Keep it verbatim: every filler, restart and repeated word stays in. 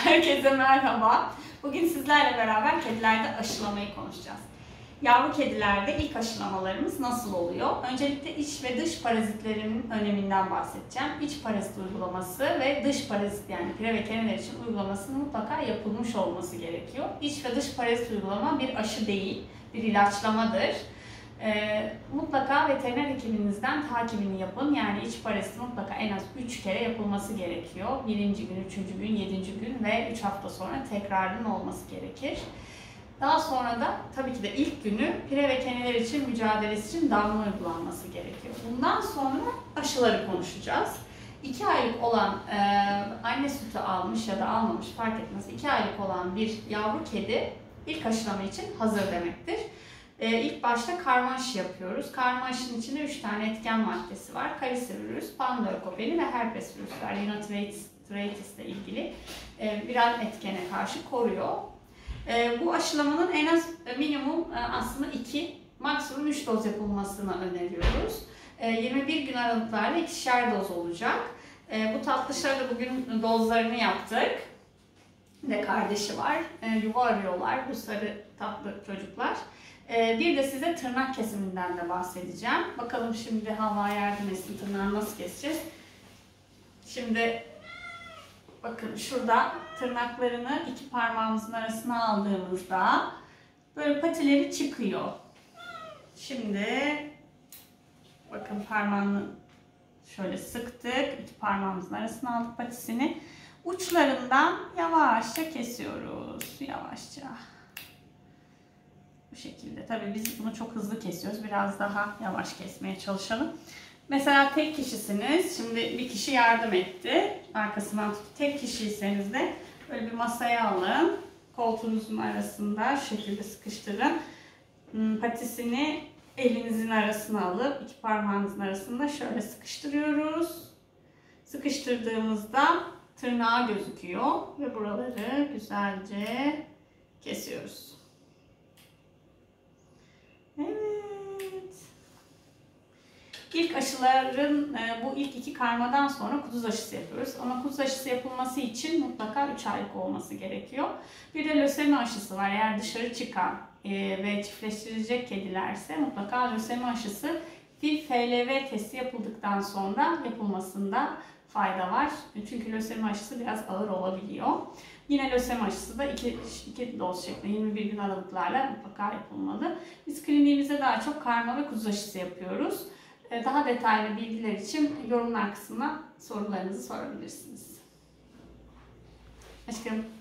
Herkese merhaba. Bugün sizlerle beraber kedilerde aşılamayı konuşacağız. Yavru kedilerde ilk aşılamalarımız nasıl oluyor? Öncelikle iç ve dış parazitlerin öneminden bahsedeceğim. İç parazit uygulaması ve dış parazit yani pire ve keneler için uygulamasının mutlaka yapılmış olması gerekiyor. İç ve dış parazit uygulama bir aşı değil, bir ilaçlamadır. Ee, mutlaka veteriner hekiminizden takibini yapın. Yani iç parazit mutlaka en az üç kere yapılması gerekiyor. Birinci gün, üçüncü gün, yedinci gün ve üç hafta sonra tekrarının olması gerekir. Daha sonra da tabii ki de ilk günü pire ve keneler için mücadelesi için damla uygulanması gerekiyor. Bundan sonra aşıları konuşacağız. iki aylık olan e, anne sütü almış ya da almamış fark etmez. iki aylık olan bir yavru kedi ilk aşılama için hazır demektir. Ee, ilk başta karma aşı yapıyoruz. Karma aşının içinde üç tane etken maddesi var. Kalisivirüs, Panleukopeni ve herpes virüsler, Rhinotracheotis ile ilgili e, birer etkene karşı koruyor. E, bu aşılamanın en az e, minimum e, aslında iki, maksimum üç doz yapılmasını öneriyoruz. E, yirmi bir gün aralıklarla ikişer doz olacak. E, bu tatlışlara da bugün dozlarını yaptık. Bir de kardeşi var. E, yuva arıyorlar bu sarı tatlı çocuklar. Bir de size tırnak kesiminden de bahsedeceğim. Bakalım şimdi Havva yardım etsin, tırnağı nasıl keseceğiz. Şimdi bakın şurada tırnaklarını iki parmağımızın arasına aldığımızda böyle patileri çıkıyor. Şimdi bakın parmağını şöyle sıktık. İki parmağımızın arasına aldık patisini. Uçlarından yavaşça kesiyoruz. Yavaşça. Bu şekilde. Tabii biz bunu çok hızlı kesiyoruz. Biraz daha yavaş kesmeye çalışalım. Mesela tek kişisiniz. Şimdi bir kişi yardım etti. Arkasından tuttu. Tek kişiyseniz de böyle bir masaya alın. Koltuğunuzun arasında şu şekilde sıkıştırın. Patisini elinizin arasına alıp iki parmağınızın arasında şöyle sıkıştırıyoruz. Sıkıştırdığımızda tırnağı gözüküyor ve buraları güzelce kesiyoruz. Evet. İlk aşıların bu ilk iki karmadan sonra kuduz aşısı yapıyoruz. Ama kuduz aşısı yapılması için mutlaka üç aylık olması gerekiyor. Bir de lösemi aşısı var. Eğer dışarı çıkan ve çiftleştirilecek kedilerse mutlaka lösemi aşısı bir F L V testi yapıldıktan sonra yapılmasında fayda var. Çünkü lösemi aşısı biraz ağır olabiliyor. Yine lösemi aşısı da iki, iki doz şeklinde yirmi bir gün aralıklarla mutlaka yapılmalı. Biz kliniğimizde daha çok karma ve kuduz aşısı yapıyoruz. Daha detaylı bilgiler için yorumlar kısmına sorularınızı sorabilirsiniz. Aşkım.